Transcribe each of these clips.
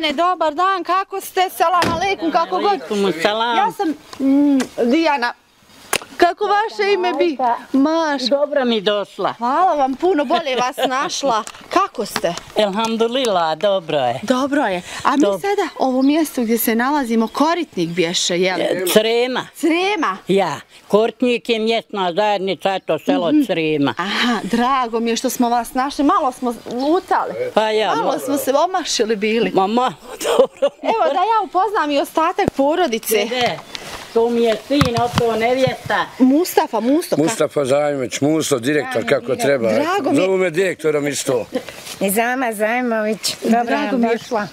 mene, dobar dan, kako ste? Selam aleikum, kako god. Selam. Ja sam Dijana. Kako vaše ime bi? Maš. Dobro mi došla. Hvala vam puno, bolje vas našla. Kako ste? Elhamdulillah, dobro je. Dobro je. A mi sada, ovo mjesto gdje se nalazimo, Koritnik bješe, jel? Crema. Crema? Ja. Koritnik je mjesna zajednica, eto selo Crema. Aha, drago mi je što smo vas našli. Malo smo lutali. Pa ja. Malo smo se omašili bili. Ma malo, dobro. Evo da ja upoznam i ostatak porodice. To mi je sin, to nevjesta. Mustafa Zajmović, Musto, direktor kako treba. Zovu me direktorom isto. Nizama Zajmović, dobro nam došla.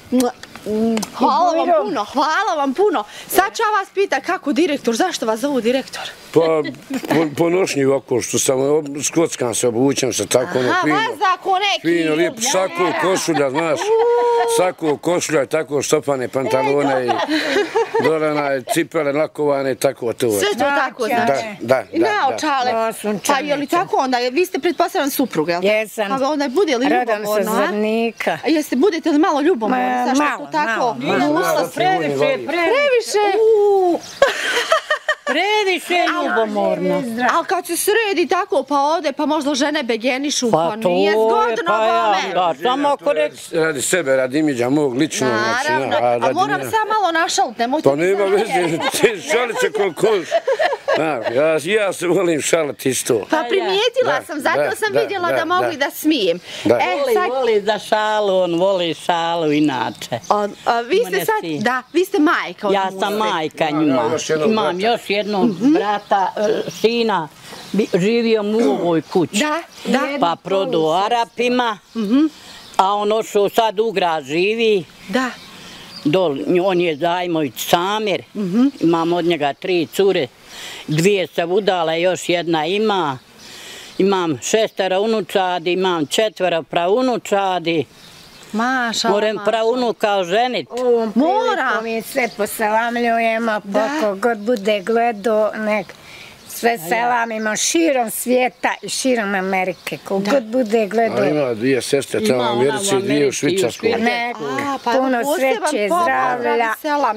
Hvala vam puno. Sad ću ja vas pitati kako direktor, zašto vas zovu direktor? Pa, ponošnji oko što sam, skockam se, obučem se tako, ono fino. Aha, vas za ko neki. Fino, lijep, sako košulja, znaš. Sako košulja i tako štopane pantalone i dole cipele lakovane i tako to. Sve to tako, znači? Da. I naočale. Pa je li tako onda, vi ste pretpostavljan suprug, jel? Jesam. Pa onda bude li ljubomorno, a? Rodam sa Zvornika. Budete li malo ljubomorno? Malo. Previše ljubomorno. Ali kad se sredi tako pa ode pa možda žene begenišu, pa nije zgodno vome. Da, samo ako reći. Radi sebe, radi imidža mog lično. Naravno, a moram sam malo našalit, nemojte mi zameriti. Pa nema veze, ti šalit se koliko hoš. Ja se volim šaliti isto. Pa primijetila sam, zato sam vidjela da mogu i da smijem. Voli za šalu, on voli šalu inače. Vi ste sad, da, vi ste majka. Ja sam majka njima. Imam još jednog brata, sina, živio mu u ovoj kući. Pa prodao Arapima, a on ošao sad u grad živi. Da. On je Zajmović Samir, imam od njega 3 cure, 2 se udala, još jedna ima. Imam 6 unučadi, imam 4 praunučadi. Moram praunuka oženiti. Mora! Mi sve poselamljujemo, poko god bude gledao, nek sve selamimo širom svijeta i širom Amerike, kogod bude gledao. Ima 2 sestre tamo u Americi i 2 u Švicarskoj. Puno sreće, zdravlja,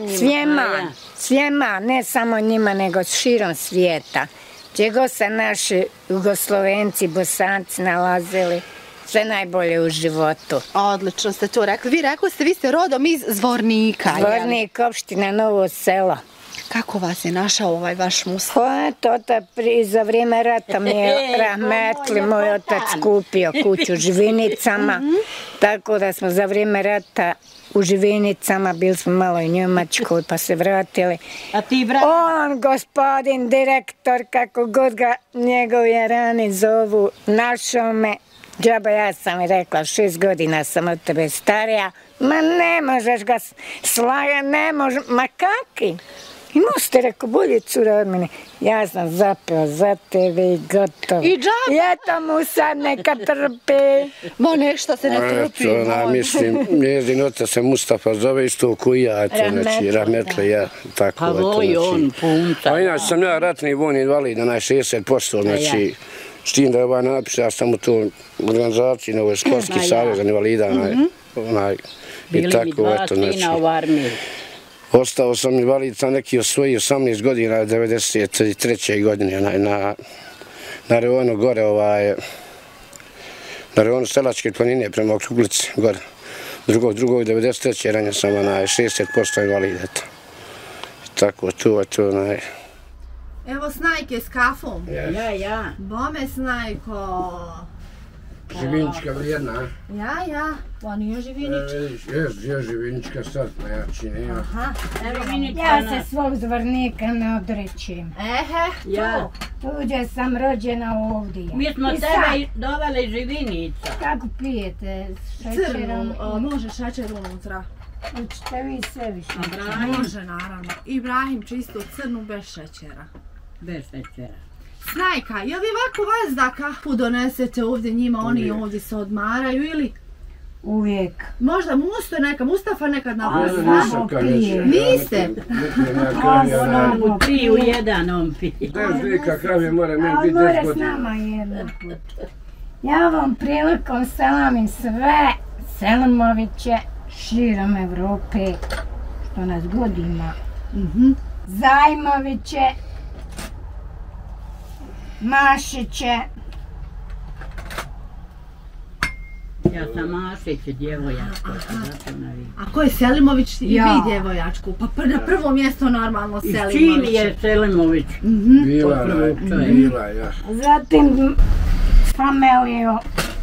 svijema, ne samo njima, nego širom svijeta. Gdje god se naši Jugoslovenci, Bosanci nalazili, sve najbolje u životu. Odlično ste to rekli. Vi rekli ste, vi ste rodom iz Zvornika. Zvornik, opština Novo selo. Kako vas je našao ovaj vaš Mustafa? Za vrijeme rata mi je rahmetli moj otac kupio kuću u Živinicama, tako da smo za vrijeme rata u Živinicama, bili smo malo u Njemačkoj pa se vratili. A ti brat? On, gospodin direktor, kako god ga njegovi rani zovu, našao me. Džaba, ja sam i rekla, 6 godina sam od tebe starija, ma ne možeš ga slagati, ne možeš, ma kaki? I Muste rekao, bolje cura od mene. Ja sam zapeo za tebe i gotovo. I džaba? Eto mu sad neka trpe. Ma nešto se ne trpi. Mislim, njezin otac se Mustafa zove isto ko i ja, znači, rahmetli ja, tako. Pa voli on punta. A inače sam ja ratni vojni invalid, 60%, znači, s tim da je ovaj napisao, ja sam u toj organizaciji, ovo je Sportski savez invalida, i tako, eto, znači. Ostao sam invalid sa neki osvoji 18 godina, 93. godine, na rejonu gore, na rejonu Stelačke planine prema Okruglici, gore. Drugog 93. ranjen sam 60% invalid, eto. Tako, tu. Evo Snajke s kafom. Ja. Bome Snajko. Živinička vrijedna. Ja. Pa nije Živinička. Je Živinička startna jačina. Ja se svog Zvornika ne odrećem. To. Tuđe sam rođena ovdje. Mi smo tebe doveli Živinica. Kako pijete? Šećerom? Može šećer unutra. Učite vi sve više. Može, naravno. Ibrahim čisto crnu bez šećera. Bez šećera. Snajka, je li ovako vas da kafu donesete ovdje njima, oni ovdje se odmaraju ili? Uvijek. Možda Mustafa nekad napravi. Niste? U 3 u 1 on pije. Bez lika kravi mora meni biti 10 godina. Mora s nama jedan put. Ja vam prilikom selamim sve Selimoviće širom Evrope, što nas god ima. Zajmoviće, Mašiće. Ja sam Mašić, djevojačko. A ko je Selimović i vi djevojačku? Pa na prvo mjesto normalno Selimović. I čini je Selimović? Bila, ja. Zatim Famelio.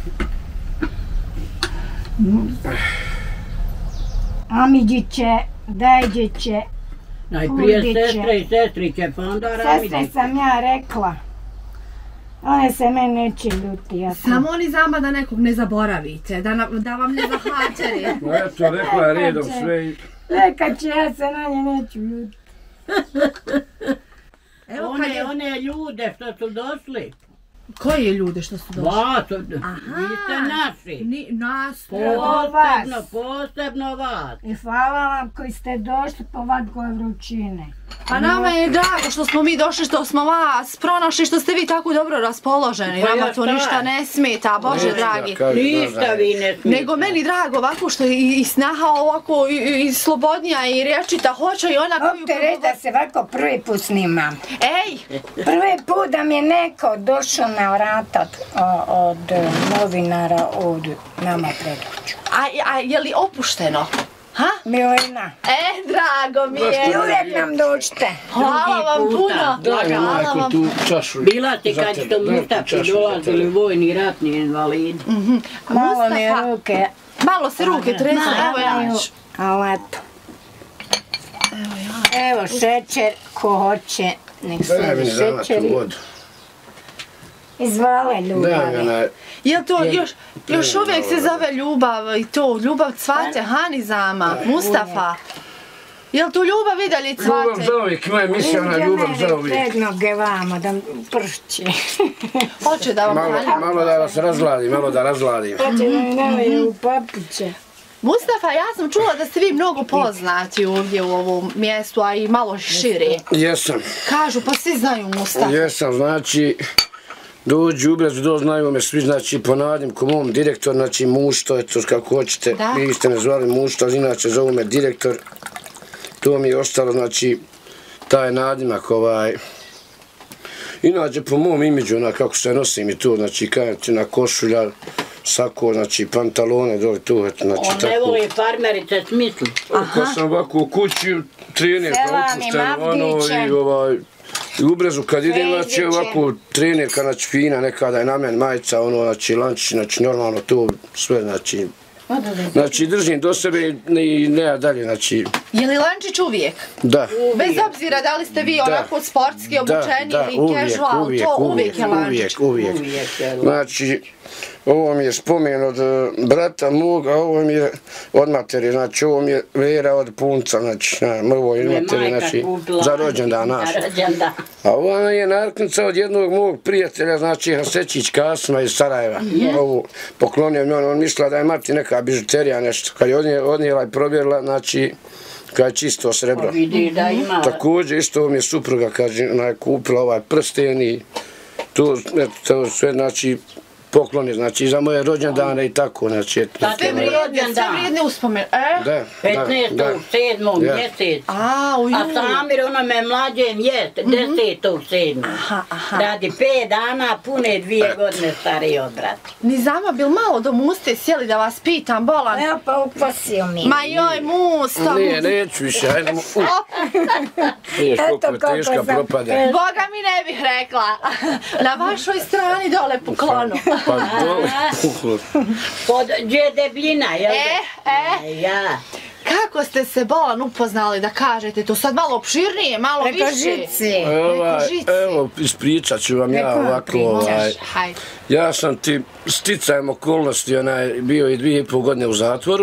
Amidžiće, Dajđiće, Najprije sestre i sestriće, pa onda Ramidiće. Sestre sam ja rekla. One se mene neće ljuti. Samo oni zama da nekog ne zaboravite, da vam ne zahlačari. Eto, rekla je redom sve i... Reka će, ja se na nje neću ljuti. One ljude što su došli. Koje ljude što su došli? Vas, vi ste naši. Nas. Posebno vas. I hvala vam koji ste došli po ovakve vrućine. Pa nama je drago što smo mi došli, što smo vas pronašli, što ste vi tako dobro raspoloženi. Nama to ništa ne smeta, Bože dragi. Ništa vi ne smeta. Nego meni drago ovako što je i snaha ovako i slobodnija i rječita hoće i ona koju... Opte reći da se ovako prvi put snimam. Ej! Prvi put da mi je neko došao na vrata od novinara od nama Predoću. A je li opušteno? Ha? Milena. Drago mi je. I uvijek nam dođite. Hvala vam puno. Daj majku tu čašu. Bila ti kad što Mustafi dolazili vojni ratni invalidi. Malo mi ruke. Malo se ruke tresu, evo ja ću. Ali eto. Evo šećer, ko hoće, nek stavi šećeri. Izvale ljubavi. Jel to još uvijek se zove ljubav i to, ljubav cvate, Hanizama, Mustafa? Jel to ljubav i dalje cvate? Ljubav za uvijek, moja misija na ljubav za uvijek. Pred noge vamo da pršći. Hoće da vam hvalim. Malo da vas razladim, malo da razladim. Hoće da mi nemaju u papiće. Mustafa, ja sam čula da ste vi mnogo poznati ovdje u ovom mjestu, a i malo šire. Jesam. Kažu, pa svi znaju Mustafa. Jesam, znači... Dođu u Brezu, doznaju me svi, znači, ponadim ko mom direktor, znači, Mušto, eto, kako hoćete, vi ste me zvali Mušto, ali inače zovu me direktor. To mi je ostalo, znači, taj nadimak, Inače, po mom imidžu, kako se nosim i to, znači, kajati na košulja, sako, znači, pantalone, dole tu, eto, znači, tako. On ne voli farmerice smislu. Kad sam ovako u kući, trenerka opušteno, i u Brezu kad idem, znači ovako trenerka, znači fina, nekada je na meni majica, znači lančić, znači normalno to sve, znači držim do sebe i ne dalje, znači. Je li lančić uvijek? Da. Bez obzira da li ste vi onako sportski obučeni ili casual, to uvijek je lančić? Uvijek. Znači, ovo mi je spomen od brata mog, a ovo mi je od materi, znači ovo mi je Vera od punca, znači ovo je materi, znači za rođendan naš. A ovo je narknica od jednog mog prijatelja, znači Hasečić Kasma iz Sarajeva. Ovo poklonio mi on mislila da je mati neka bižuterija nešto. Kad je odnijela i provjerila, znači kad je čisto srebro. Također isto mi je supruga, kaže, ona je kupila ovaj prsten i to sve, znači, pokloni, znači, za moje rođendane i tako, znači. Sve vrijedne uspomene, Da. 15.7. mjesec. A Samir onome mlađem jest 10.7. Radi 5 dana, pune 2 godine stariji od brata. Ni zama bil malo do Muste sjeli da vas pitam, bolan? Evo pa upasio mi. Ma joj, Musta. Neću više, ajde mu. Vidiš koliko je teška propade. Boga mi ne bih rekla. Na vašoj strani dole po klonu. Pa dole. Pod debljina, jel da? Ja. Kako ste se, bolan, upoznali da kažete to sad malo opširnije, malo više? Preko žici. Evo, ispričat ću vam ja ovako. Ja sam ti sticajem okolnosti bio i 2,5 godine u zatvoru.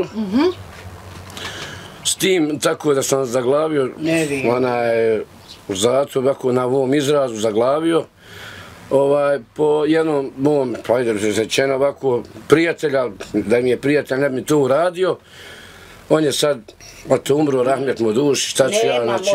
S tim, tako da sam zaglavio, u zatvoru, ovako na ovom izrazu zaglavio. Po jednom mom, pa ajde rečeno ovako, prijatelja, da mi je prijatelj, ne bi mi to uradio. On je sad, umro, rahmet mu duši, šta ću ja, znači,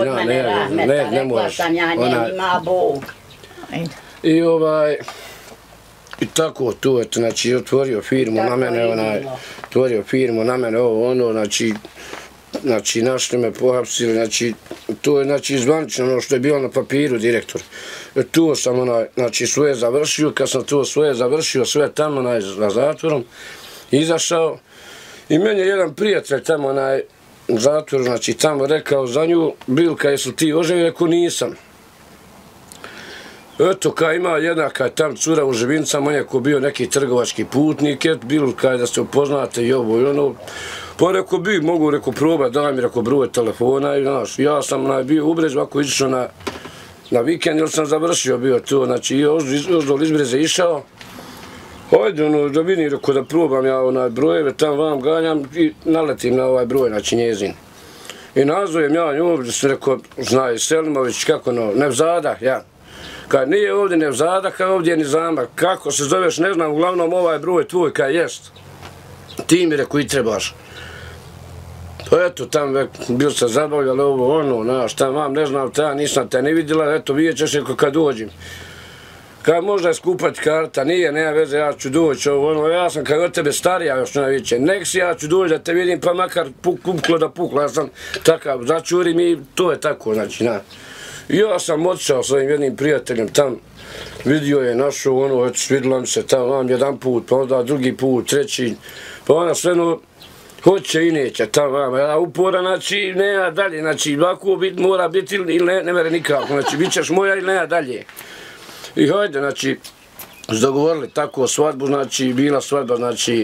ne moraš. Rekla sam ja, nema Bog. I I tako tu, eto, znači, otvorio firmu na mene, otvorio firmu na mene, ovo, ono, znači, našli me, pohapsili, znači, to je, znači, zvanično ono što je bilo na papiru, direktor. Tu sam, znači, svoje završio, kad sam to svoje završio, sve tamo, na zatvorom, izašao, i meni je jedan prijatelj tamo, u zatvoru, znači, tamo rekao za nju, Bilka, jesu ti oženjen? Rekao, nisam. Eto, kad ima jedna, kad tam cura u Živincama, on je ko bio neki trgovački putnik, bilo kad da se upoznate i ovo i ono. Pa rekao bi, mogu rekao probati, daj mi rekao broj telefona i znaš, ja sam bio u Brez, ovako izišao na vikend, jer sam završio bio to, znači i ozdol iz Breze išao. Hajde, da vidim, rekao da probam ja brojeve, tam vam ganjam i naletim na ovaj broj, znači njezin. I nazovem ja nju, ovdje sam rekao, znaj Selimović, kako Nevzada, ja. Kad nije ovdje Nevzada, kad ovdje je Nizama, kako se zoveš, ne znam, uglavnom ovaj broj tvoj, kad jest. Ti mi rekao i trebaš. Pa eto, tam bil se zabavljali ovo, ono, znaš, tam vam, ne znam, nisam te ne vidjela, eto, vidjet ćeš neko kad dođem. Kad možda je skupać karta, nije, nema veze, ja ću doći, ovo, ono, ja sam kad od tebe starija još najveće, nek si ja ću doći da te vidim, pa makar puklo da puklo, ja sam takav, začurim i to je tako, znači, na. I ja sam otišao s ovim jednim prijateljem tam, vidio je našo, ono, eto, svidjela mi se tam, jedan put, pa onda drugi put, treći, pa ona sve, no, hoće i neće, tam vama, ja upora, znači, nema dalje, znači, ovako mora biti ili ne mere nikako, znači, bit ćeš moja ili nema dalje. I hajde, znači, dogovorili tako svadbu, znači, bila svadba, znači,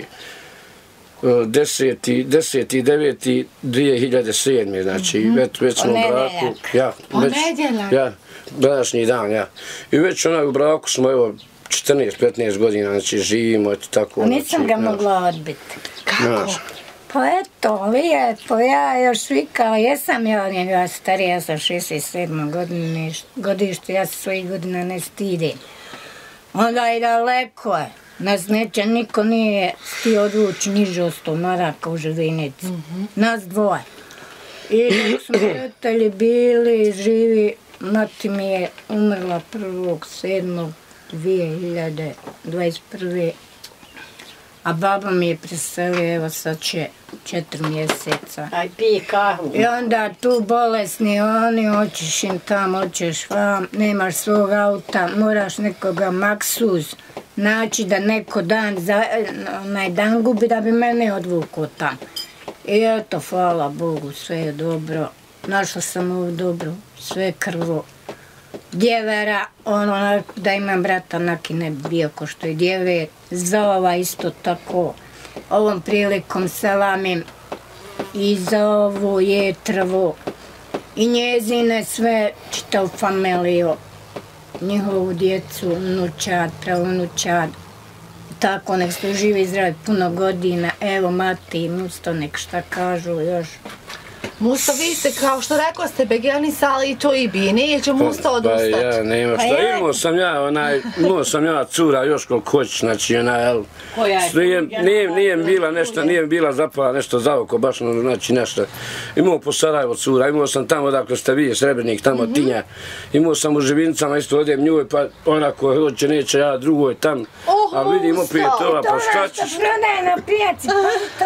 10.9.2007. znači, već smo u braku, ja, današnji dan, ja. I već u braku smo, evo, 14-15 godina, znači, živimo, eto tako. Nisam ga mogla odbiti. Kako? Pa eto, lijepo, ja još vikala, jesam ja od njega starija sa 67. godište, ja se svojih godina ne stidim. Onda i daleko je, nas neće, niko nije htio odvući niže od 100 maraka u Živinici, nas dvoje. I dok smo prijatelji bili živi, mati mi je umrla 1.7.2021. A baba mi je preselila, evo sad će 4 mjeseca. Aj, pije kahu. I onda tu bolesni oni, hoćeš im tam, hoćeš vam, nemaš svog auta, moraš nekoga maksuz naći da neko dan gubi da bi mene odvukao tam. I eto, hvala Bogu, sve je dobro. Našla sam ovu dobro, sve krvo. Djevera, ono, da imam brata, naki ne bi bio ko što je djever. Za ova isto tako. Ovom prilikom selamim i za ovu Jetrovu i njezine sve čitav familiju, njihovu djecu, unučad, pravunučad. Tako, nek se živi i zdravi puno godina. Evo, mati i Musto, nek šta kažu još. Musto, vi ste, kao što rekla ste, begenisali i to i bi, neće Musto odustati. Pa ja, nema šta, imao sam ja cura još koliko hoćeš, znači nije bila zapala nešto za oko, baš znači nešto. Imao po Sarajevo cura, imao sam tamo odakle ste vi, Srebrnik, tamo Tinja, imao sam u Živincama, isto odem njoj, pa ona koja hoće neće, ja drugoj tam, a vidim opet ova, pa šta ćeš? To prodaje na pijaci, pa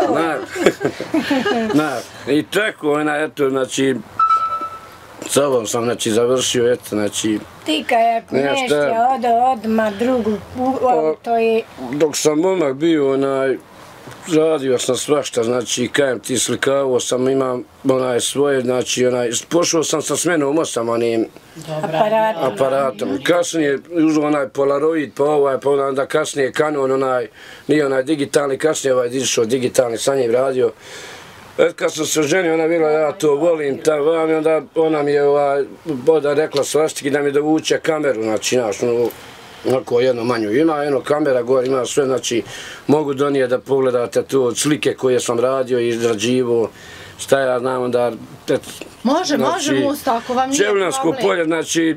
to. I tako, eto, znači, s ovom sam, znači, završio, eto, znači... Ti kad nešto odmah drugu auto i... Dok sam momak bio, radio sam svašta, znači, kajem ti slikavao sam, imam svoje, znači, pošao sam sa smenom 8 onim aparatom. Kasnije uzeo Polaroid, pa onda kasnije Canon, nije digitalni, kasnije izišao digitalni, sa njim radio. Kad sam se oženio, ona bila, ja to volim, i onda ona mi je rekla svaštiki da mi dovuče kameru, znači, onako jedno manju. Ima jedno kamera gore, ima sve, znači, mogu donijeti da pogledate tu slike koje sam radio i izrađivo, šta ja znam, onda... Može, Musto, ako vam nije problem. Čevljansko polje, znači,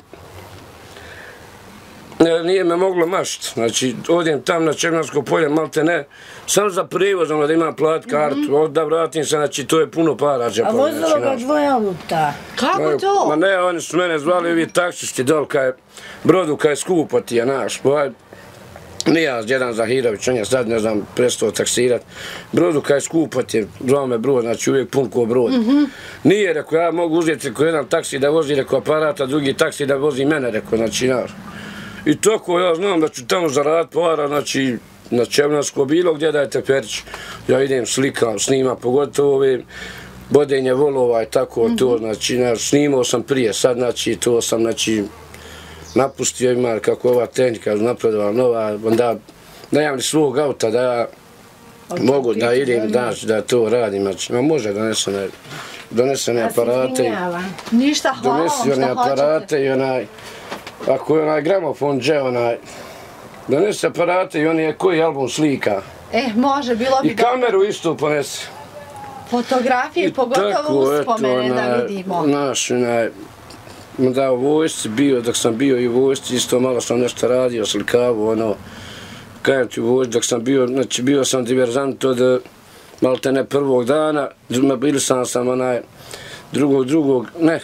nije me moglo mašt, znači, odem tam na Čevljansko polje, malte ne, sam za prijevoz, da imam plat kartu, da vratim se, znači, to je puno para. A vozilo ga dvoja auta? Kako to? Ma ne, oni su mene zvali, ovi taksisti dol, Brodu, kaj je skupo ti je, znaš, Nijaz, jedan Zahirović, on je sad, ne znam, prestao taksirat. Brodu kaj skupo ti je, zvao me brod, znači uvijek pun ko brod. Nije, rekao, ja mogu uzeti rekao, jedan taksi da vozi, rekao, aparata, drugi taksi da vozi mene, rekao, znači, I tako ja znam da ću tamo zaraditi para, znači, na Čevnarsko bilo gdje da je teperić. Ja idem, slikam, snimam, pogotovo ove bodenje volova i tako to, znači, snimao sam prije, sad, znači, to sam, znači, napustio ima kako ova tehnika napredovala nova, onda nemam ni svog auta da ja mogu da idem, da to radim, znači, može donesene aparate, ništa hvala vam što aparate i ako je onaj gramofon dže, donese aparate i on je koji album slika. Može, bilo bi i kameru isto ponese. Fotografije, pogotovo uspomene da vidimo. Da, u vojsci bio, dok sam bio i u vojsci, isto malo sam nešto radio, slikavo, kajem ti u vojsci, dok sam bio, znači bio sam diverzant od malo te ne prvog dana, bili sam drugog, ne,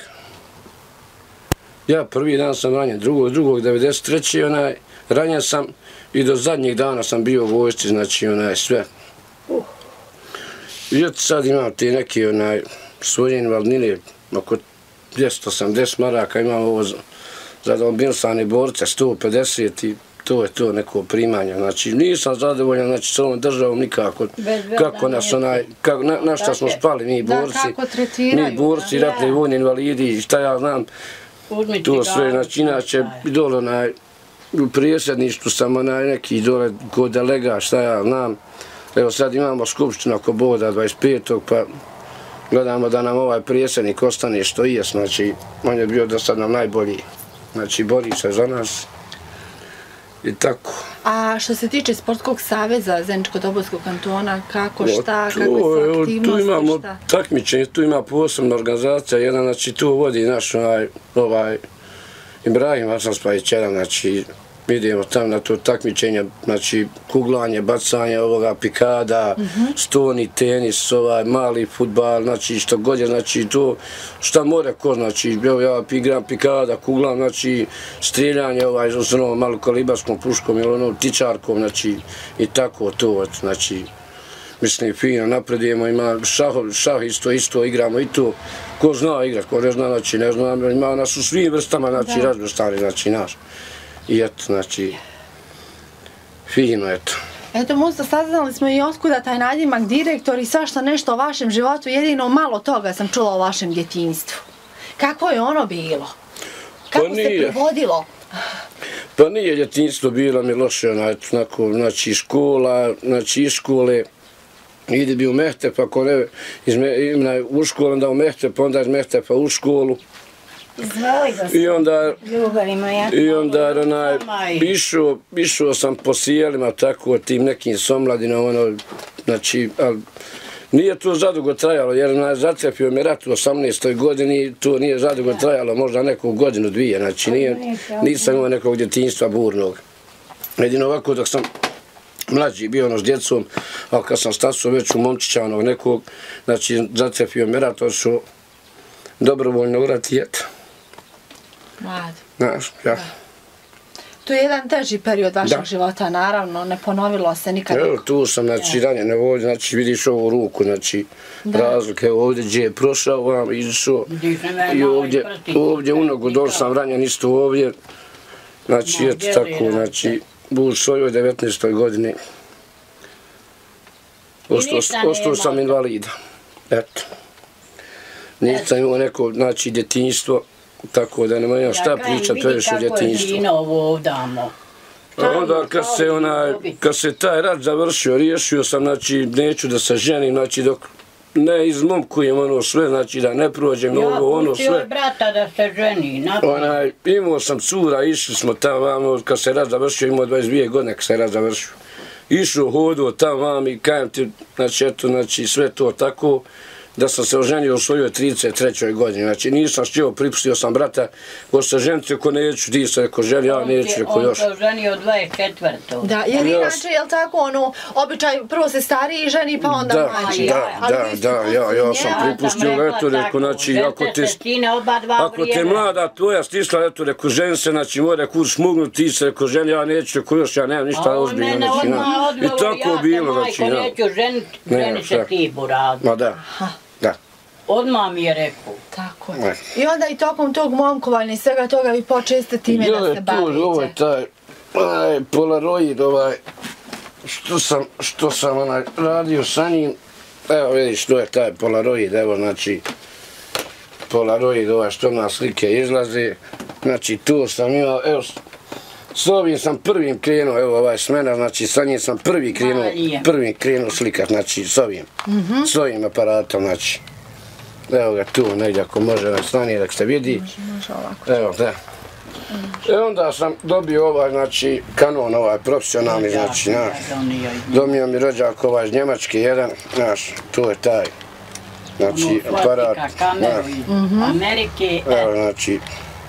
ja prvi dan sam ranjen, drugog, 93. Ranjen sam i do zadnjih dana sam bio u vojsci, znači sve. I sad imam ti neki svoje invalidnine, oko 280 maraka, imam ovo za mobilsane borce, 150 i to je to neko primanje. Znači nisam zadovoljan, znači s ovom državom nikako. Kako nas na šta smo spali mi borci, ratni vojni invalidi, šta ja znam. To sve, znači inače dole u prijesedništvu sam neki dole kod delega, šta ja znam. Evo sad imamo skupštinu oko Boda 25. pa gledamo da nam ovaj prijesednik ostane što i je, znači on je bio do sad nam najbolji, znači bori se za nas i tako. A što se tiče Sportskog saveza Zeničko-Dobojskog kantona, kako, šta, kakve su aktivnosti, tu imamo takmičenje, tu ima posebna organizacija, jedan, znači tu vodi naš Ibrahim Hasan Spajić, jedan, znači idemo tamo na to takmičenje, znači kuglanje, bacanje ovoga, pikada, stoni, tenis, mali fudbal, znači što god je, znači to šta more ko, znači evo ja igram pikada, kuglam, znači strijeljanje s onom malokalibarskom puškom ili tičarkom, znači i tako to, znači mislim fino napredujemo, ima šah isto igramo i to, ko zna igrat, ko ne zna, znači ne zna, ima nas u svim vrstama, znači razvrstani, znači naš. I eto, znači, fino, eto. Eto, Musta, saznali smo i otkuda taj nadimak direktor i svašta nešto o vašem životu, jedino malo toga sam čula o vašem djetinjstvu. Kako je ono bilo? Kako se provodilo? Pa nije djetinjstvo bilo mi loše, znači škola, znači iz škole, ide bi u Mehtep, ako ne, u školu, onda u Mehtep, onda iz Mehtepa u školu. I onda išao sam po sjelima tako tim nekim somladinom, znači, nije to zadugo trajalo jer zatrepio me rat u 18. godini, to nije zadugo trajalo, možda neku godinu, dvije, znači nisam imao nekog djetinjstva burnog. Jedino ovako dok sam mlađi bio s djecom, ali kad sam stasao već u momčića nekog, znači zatrepio me rat, to su dobrovoljno urati i eto. Mlad. Znaš, ja. To je jedan teži period vašeg života, naravno, ne ponovilo se nikada. Evo, tu sam, znači, ranjen ovdje, znači, vidiš ovu ruku, znači, razlike ovdje gdje je prošao, vam izišao i ovdje u nogu dol sam ranjen isto ovdje, znači, eto tako, znači, u svojoj 19. godini ostao sam invalida, eto. Nisam imao neko, znači, djetinjstvo, tako da nema imam šta pričat previše o djetinjstvu. Onda kad se taj rat završio, riješio sam, znači neću da se ženim, znači dok ne izmomkujem ono sve, znači da ne prođem ovo ono sve. Ja pustio je brata da se ženi, napravno. Imao sam cura, išli smo tamo, kad se rat završio, imao 22 godine kad se rat završio. Išao, hodio tamo vam i kajem ti, znači eto, znači sve to tako. da sam se oženio u svojoj 33. godini. Znači nisam štio, pripustio sam brata, ko se ženite, ko neću, ti se ko ženi, ja neću, ko još. On se oženio 24. Da, jer inače, jel tako, ono, običaj, prvo se stariji ženi, pa onda mlađi. Ja sam pripustio, eto, reko, znači, ako te mlada tvoja stisla, eto, reko, ženi se, znači, mora kur šmugnuti, ti se, reko, ženi, ja neću, ko još, ja nemam ništa ozbiljno, znači, i tako bilo, znači, majko, neću ženi se ti, buradu. Ma da. Odmah mi je rekao. Tako je. I onda i tokom tog momkovanja i svega toga vi počeste time da se bavite. Ovo je taj Polaroid, što sam radio sa njim. Evo vidiš, to je taj Polaroid, evo znači Polaroid, što na slike izlaze. Znači tu sam imao, evo, s ovim sam prvim krenuo, evo ovaj smena, znači sa njim sam prvim krenuo slikat, znači s ovim aparatom, znači. Evo ga tu, negdje ako može na strani da se vidi. Može ovako. Evo, da. I onda sam dobio ovaj, znači, Canon, ovaj profesionalni, znači, naš. Domio mi rođak ovaj iz Njemačke, jedan, naš, tu je taj, znači, aparat. Amerike. Evo, znači,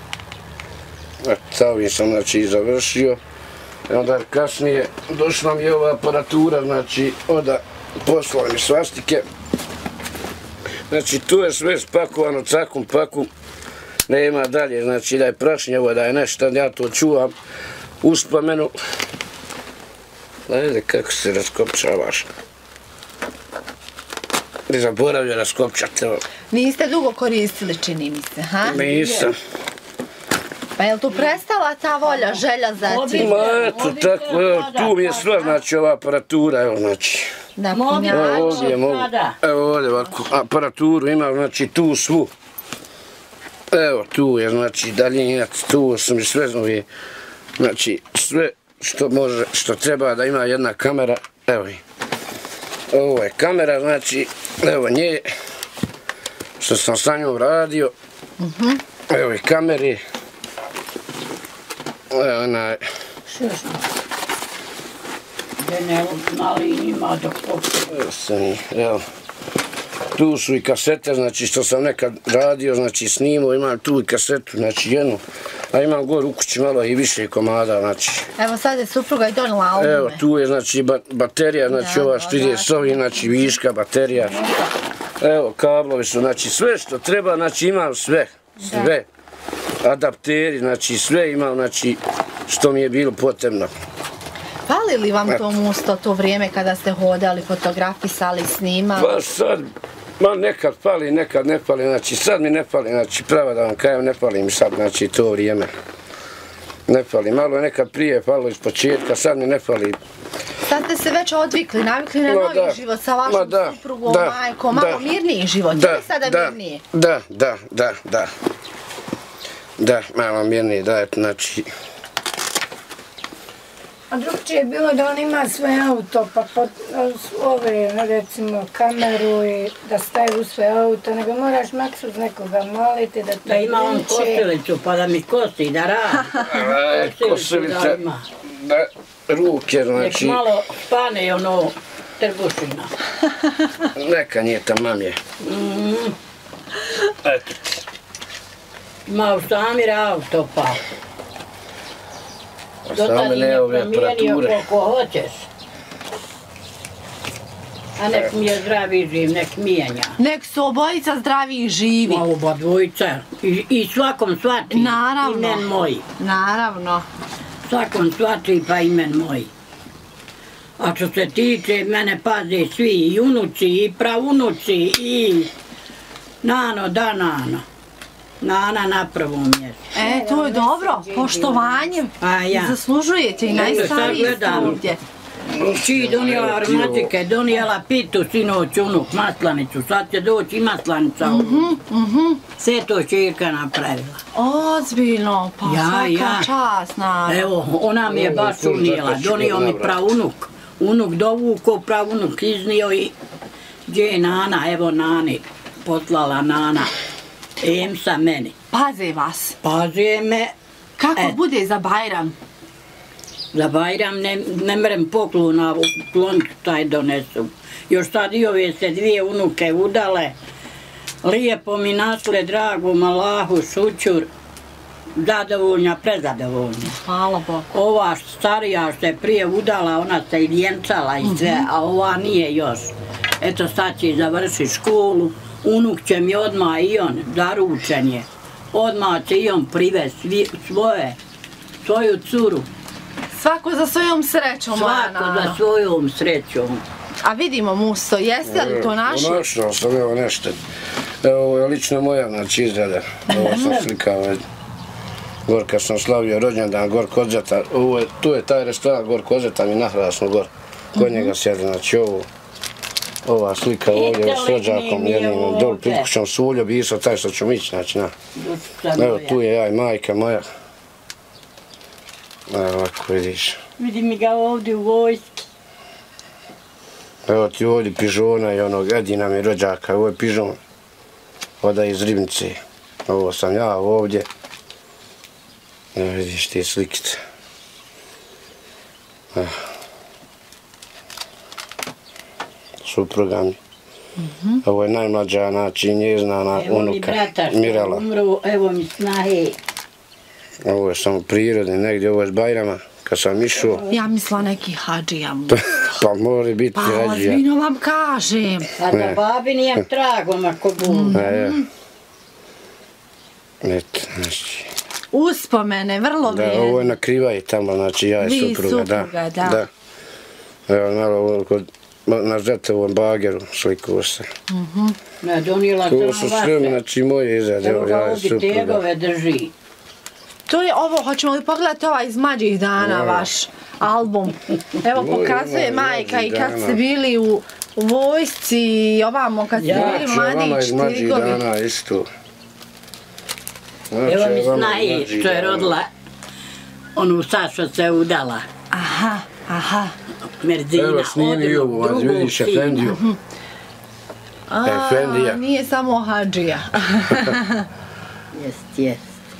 sa ovim sam, znači, završio. I onda kasnije došla mi ova aparatura, znači, onda poslali mi svastike. Znači, tu je sve spakovano, cakum, pakum, nema dalje, znači da je prašnjevo, da je nešto, ja to čuvam, uspomenu. Gledajte kako se raskopčavaš. Ne zaboravio raskopčati ovo. Niste dugo koristili, čini mi se, ha? Nisam. Pa je li tu prestala ta volja, želja za tim? Ma eto, tako, evo, tu mi je sva, znači, ova aparatura, evo, znači. Da, punjači. Ovdje mogu, evo ovdje ovako, aparaturu imam, znači tu svu. Evo tu je, znači daljinac, tu su mi sve nove, znači sve što može, što treba da ima jedna kamera, evo je. Ovo je kamera, znači, evo nje, što sam sa njom radio, evo je kamere, evo onaj. Evo, tu su i kasete, znači što sam nekad radio, znači snimao, imam tu i kasetu, znači jednu, a imam gore u kući malo i više komada, znači. Evo sad je supruga i donila albume. Evo, tu je znači baterija, znači ova što ide s ovim, znači viška baterija. Evo, kablovi su, znači sve što treba, znači imam sve, sve. Adapteri, znači sve imam, znači što mi je bilo potrebno. Fali li vam to musto, to vrijeme kada ste hodali, fotografisali, snimali? Pa sad, ma nekad fali, nekad ne fali, znači sad mi ne fali, znači pravo da vam kajem, ne fali mi sad, znači to vrijeme. Ne fali, malo je nekad prije falilo iz početka, sad mi ne fali. Sad ste se već odvikli, navikli na novi život sa vašom suprugom, majkom, malo mirniji život, je li sada mirniji? Da, malo mirniji, da, znači. A drugčije je bilo da on ima svoj auto, pa ove, recimo, kameru i da staje u svoj auto, nego moraš maksuz nekoga moliti da te da ima on kosilicu, pa da mi kosi, da radi. Kosilice, da ruke, znači. Nek malo spane ono trbušina. Neka nije tamam je. Eto. Ima u Samir auto, pa. Do tad im je promijenio koliko hoćeš. A nek mi je zdravi živ, nek mijenja. Nek su obojica zdravi i živi. Ma oba dvojica. I svakom svači. Naravno. Imen moj. Naravno. Svakom svači pa imen moj. A što se tiče, mene paze svi, i unuci, i pravunuci, i nano da nano. Nana na prvom mjestu. To je dobro, poštovanjem. Zaslužujete i najstariji ste ovdje. Či donijela aromatike, donijela pitu, sinoć, unuk, maslanicu, sad će doći i maslanica. Sve to čirka napravila. Ozbiljno, pa svaka čast, naravno. Evo, ona mi je baš unijela, donio mi pravunuk. Unuk dovukao, pravunuk iznio i gdje je Nana, evo Nani, poslala Nana. Emsa meni. Paze vas. Paze me. Kako bude za Bajram? Za Bajram ne mrem poklona, klonču taj donesu. Još sad i ove se dvije unuke udale, Lijepo mi nasle, dragom Allahu, šućur, zadovoljna, prezadovoljna. Hvala Bogu. Ova starija što je prije udala, ona se i vjenčala i sve, a ova nije još. Eto sad će završiti školu, unuk će mi odmah i on, zaručen je. Odmah će i on privesti svoju curu. Svako za svojom srećom, moja Svako Nano. za svojom srećom. A vidimo, Musto, jeste li to našli? Našao sam, evo nešto. Evo, ovo je lično moja, znači, izrada. Ovo sam slikao, gor kad sam slavio rođendan, gor kod Zeta. Tu je taj restoran, gor kod Zeta mi nahrasno, gor. Kod njega sjede, znači ova slika ovdje s rođakom, jednim dol prikućom Suljo, bi išao taj što ću ići, znači, na. Evo, tu je ja i majka moja. Evo, ovako vidiš. Vidi mi ga ovdje u vojski. Evo ti ovdje pižona i onog Edina mi rođaka, ovo je pižon. Voda iz Ribnice. Ovo sam ja ovdje. Evo vidiš ti slikice. Supruga mi. Ovo je najmlađa, znači njezna unuka, Mirala. Evo mi snahe. Ovo je samo prirodni, negdje ovo je s Bajrama, kad sam išao. Ja mislila neki hađija. Pa mora biti Pa hađija. ozbiljno vam kažem. A da babi nijem tragom ako budu. Eto, znači. Uspomene, vrlo vrijedne. Da, ovo je na Krivaji tamo, znači ja i supruga, da. Evo, malo na Zetovom bageru slikuo se. Donijela sam To su sve, znači, moje izrade, evo ja i supruga. Evo ga ovdje tegove drži. To je ovo, hoćemo li pogledati ovaj iz mlađih dana, vaš album. Evo, pokazuje majka i kad ste bili u vojsci i ovamo kad ste bili mladić, iz mlađih dana isto. Evo mi snaje što je rodila onu sad što se udala. Aha. Merzina, evo snimi i ovu, vidiš Efendiju. Efendija. Nije samo hađija. Jest.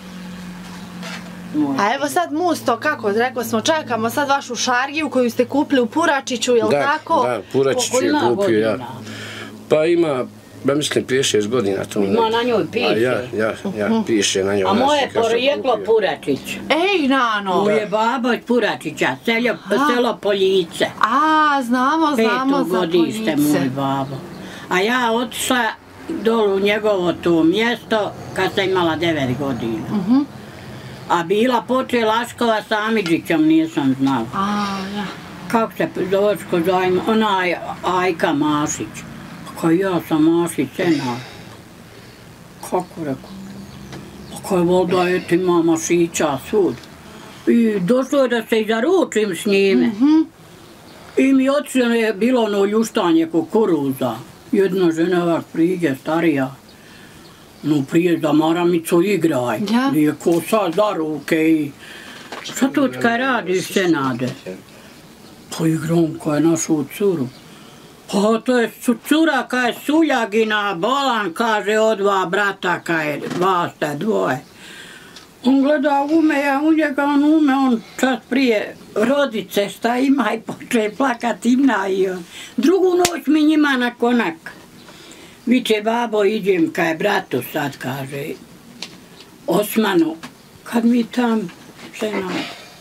A evo sad Musto, kako rekao smo, čekamo sad vašu šargiju koju ste kupili u Puračiću, jel' tako? Da, Puračiću je kupio ja. Pa ima, ja mislim, 5-6 godina. Ima na njoj piše. Ja, piše na njoj. A moje porijeklo Puračić. Ej, Nano! Moje babo od Puračića, selo Poljice. Znamo za Poljice. 5. godište moj babo. A ja otišla dolu u njegovo to mjesto kad sam imala 9 godina. A bila poče Laškova sa Amidžićom, nisam znala. Kako se zoveš kod zajma? Ona je Ajka Mašić. Kako ja sam Mašić, Senad. Kako rekao? Kako je voda, eto ima Mašića svud. I došlo je da se i zaručim s njime. I mi otišlo je bilo ono ljuštanje kukuruza. Jedna žena ovak priđe, starija. No prije za maramicu igraj, nije ko sad za ruke i... Šta tu kaj radiš, Senade? Pa igram koja je našu curu. Pa to je cura kaj je Suljagina, bolan, kaže od 2 brata, kaj je vas te dvoje. On gleda ume, ja u njega on ume, on čas prije rodice šta ima i počne plakat imna i on. Drugu noć mi njima na konak. Viče, babo, idem kaj bratu sad, kaže, Osmanu, kad mi tam Senad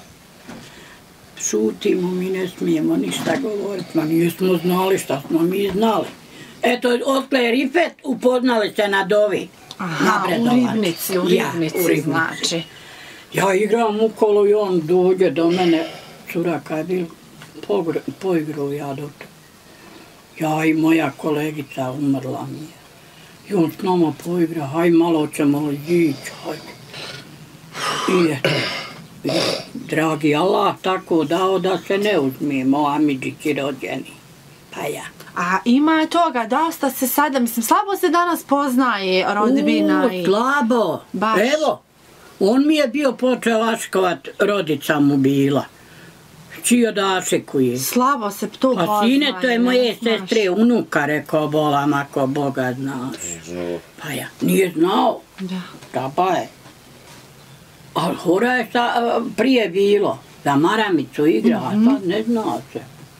šutimo, mi ne smijemo ništa govoriti, ma nismo znali šta smo mi znali. Eto, otkle Rifet upoznali se na dovi. U Ribnici, znači. Ja igram u kolu i on dođe do mene, cura kaj je bil, poigru ja do to. Ja i moja kolegica umrla mi je. I on s nama poigra, haj malo ćemo ići, hajde. I eto, dragi Allah tako dao da se ne uzmijemo, Amidžići rođeni. Pa ja. A ima toga, dosta se sada, mislim, slabo se danas poznaje rodbina i... Slabo. Evo, on mi je bio počeo laškovat, rodica mu bila. Čio da šekuje. Slabo se to poznaje. A sine, to je moje sestre, unuka, rekao bolam, ako Boga znaš. Pa ja, nije znao. Da pa je. Ali hora je prije bilo, za maramicu igra, a sad ne zna se.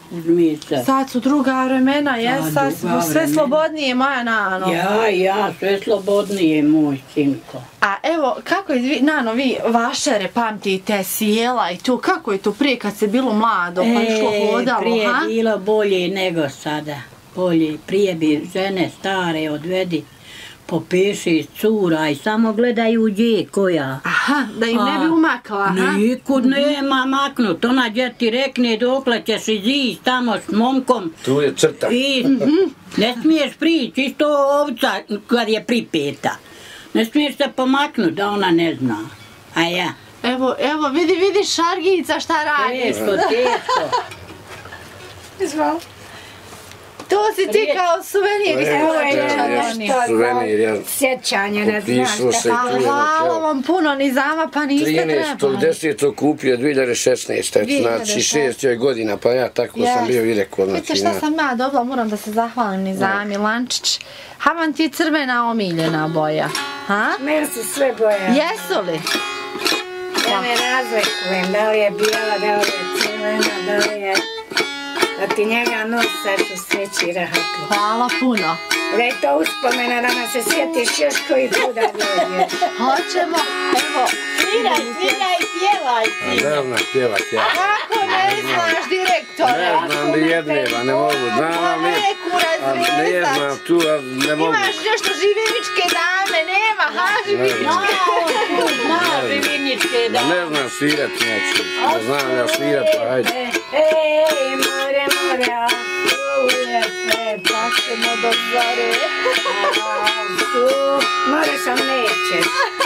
Sad su druga vremena, sad su sve slobodnije, moja Nano. Ja, sve slobodnije, moj sinko. A evo, kako je, Nano, vi vašere pamtite, sjela i tu, kako je to prije kad se bilo mlado, pa išlo hodalo, prije je bilo bolje nego sada. Bolje, prije bi žene stare odvedi, popeši cura i samo gledaju gdje koja. Aha, da im ne bi umakla, aha? Nikud nema maknut, ona gdje ti rekne dokle ćeš izići tamo s momkom. Tu je crta. I ne smiješ prići, isto ovca kad je pripeta. Ne smiješ se pomaknut da ona ne zna. A ja. Evo, vidi Šargica šta radi. Teško. Izvoli. To si ti kao suvenir. Ovo je nešto sjećanje, ne znaš šta. Hvala vam puno, Nizama, pa niste trebali. 13.10. kupio 2016. Znači 6 godina, pa ja tako sam bio i rekao. Vidite šta sam ja dobila, moram da se zahvalim Nizami Lančić. Havan ti crvena omiljena boja. Meni su sve boje. Jesu li? Ja ne razlikujem, da li je bijela, da li je crvena, da li je... Da ti njega nosaš u sreći i rahatu. Hvala puno. Da je to uspomena da nas se sjetiš još koji put da dođeš. Hoćemo, evo. Sviraj, pjevaj. Ne znam pjevat ja. Kako ne znaš direktore? Ne znam ni jedneva, ne mogu. Ne znam tu, ne mogu. Imaš nešto živiničke dame, nema, živiničke. Živiničke dame. Ne znam svirat, znači. Ne znam ja svirat, pa hajde. Ej, more, uje se, pa ćemo do zore. Moraš, ali nećeš.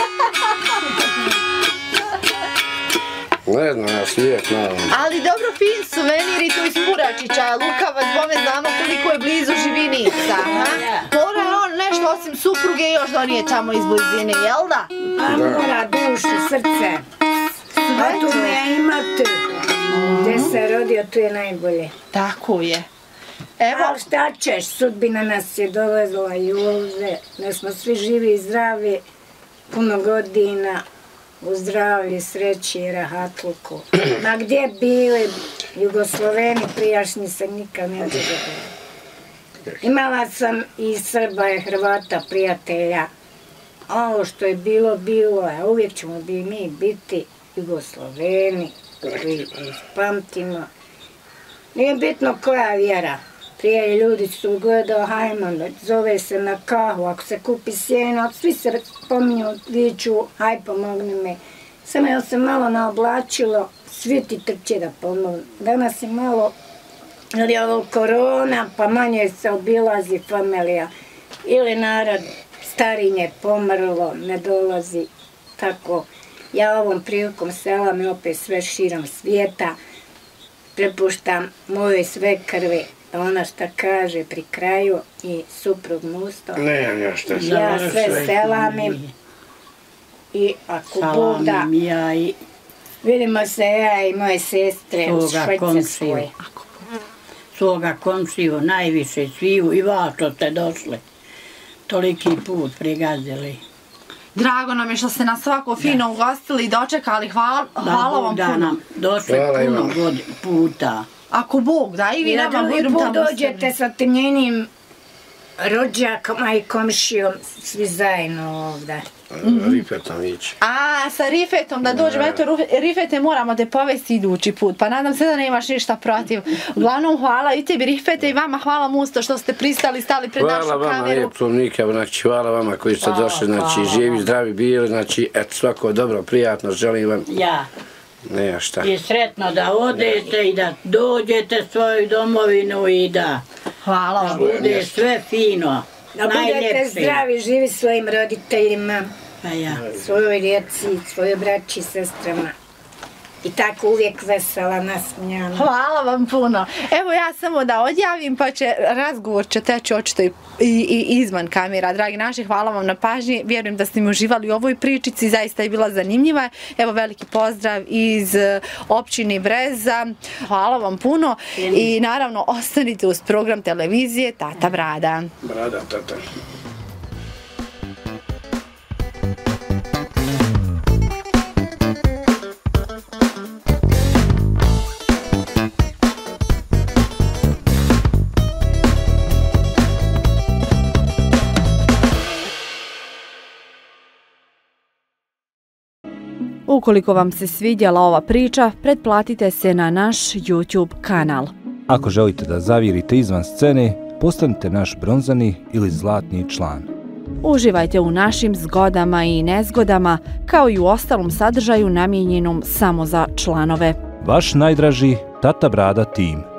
Ne znam ja svirat, naravno. Ali dobro, fin suvenir i to iz Puračića, Lukavac, bome znamo koliko je blizu Živinica. Mora on nešto osim supruge još donije tamo iz blizine, jel da? A mora dušu, srce. A tu ne imate. Gdje se rodio, tu je najbolje. Tako je. Ali šta ćeš, sudbina nas je dovezla i ovdje, da smo svi živi i zdravi, puno godina, u zdravlju, sreći i rahatluku. Ma gdje bili Jugosloveni prijašnji se nikad ne dogodili. Imala sam i Srba i Hrvata prijatelja. Ovo što je bilo, bilo je. Uvijek ćemo mi biti Jugosloveni, koji pamtimo. Nije bitno koja vjera. Prije ljudi su gledao, hajmo, zove se na kahu, ako se kupi sjeno, svi se spominju, viču, haj pomogni me. Samo je se malo naoblačilo, svi ti trče da pomognu. Danas je malo, ili je ovo korona, pa manje se obilazi familija. Ili narod starinje pomrlo, ne dolazi, tako. Ja ovom prilikom selam i opet sve širom svijeta, prepuštam mojoj sve krvi. Ona šta kaže pri kraju i suprug Musto. Ja sve selamim i ako Bog da, vidimo se ja i moje sestre u Švajcarskoj. Svoga komšiju, najviše sviju i vas što ste došli. Toliki put prigazili. Drago nam je što ste nas svako fino ugostili i dočekali. Hvala vam puno. Da nam došli puno puta. Ako Bog da, i vi nama budem tamo dođete sa tim njenim rođakama i komšijom, svi zajedno ovdje. Rifetom ići. A, sa Rifetom da dođemo, eto Rifete moramo te povesti idući put, pa nadam se da nemaš ništa protiv. Uglavnom hvala i tebi Rifete i vama hvala Musto što ste pristali, stali pred našu kameru. Hvala vama, Lijeplovnika, hvala vama koji ste došli, znači živi, zdravi bili, znači eto svako dobro, prijatno, želim vam. Ja. Nema šta. I sretno da odete i da dođete svoju domovinu i da bude sve fino. Da budete zdravi, živi svojim roditeljima, svojoj djeci, svojoj braći i sestrama. I tako uvijek vesela, nasmijana. Hvala vam puno. Evo ja samo da odjavim, pa će razgovor će teći očito i izvan kamera. Dragi naši, hvala vam na pažnji. Vjerujem da ste mi uživali u ovoj pričici, zaista je bila zanimljiva. Evo veliki pozdrav iz općine Breza. Hvala vam puno i naravno ostanite uz program televizije Tata Brada. Brada, tata. Ukoliko vam se svidjela ova priča, pretplatite se na naš YouTube kanal. Ako želite da zavirite izvan scene, postanite naš bronzani ili zlatni član. Uživajte u našim zgodama i nezgodama, kao i u ostalom sadržaju namijenjenom samo za članove. Vaš najdraži Tata Brada tim.